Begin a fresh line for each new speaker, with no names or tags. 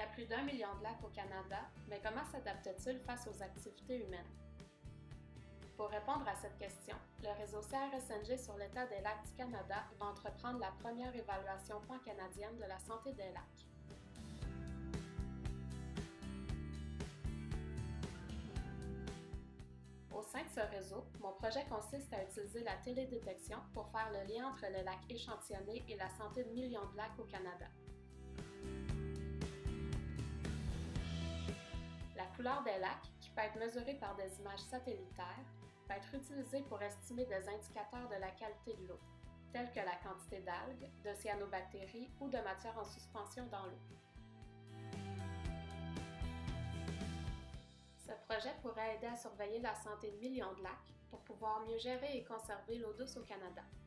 a plus d'1 million de lacs au Canada, mais comment s'adapte-t-il face aux activités humaines? Pour répondre à cette question, le réseau CRSNG sur l'état des lacs du Canada va entreprendre la première évaluation pan-canadienne de la santé des lacs. Au sein de ce réseau, mon projet consiste à utiliser la télédétection pour faire le lien entre les lacs échantillonnés et la santé de millions de lacs au Canada. La couleur des lacs, qui peut être mesurée par des images satellitaires, peut être utilisée pour estimer des indicateurs de la qualité de l'eau, tels que la quantité d'algues, de cyanobactéries ou de matière en suspension dans l'eau. Ce projet pourrait aider à surveiller la santé de millions de lacs pour pouvoir mieux gérer et conserver l'eau douce au Canada.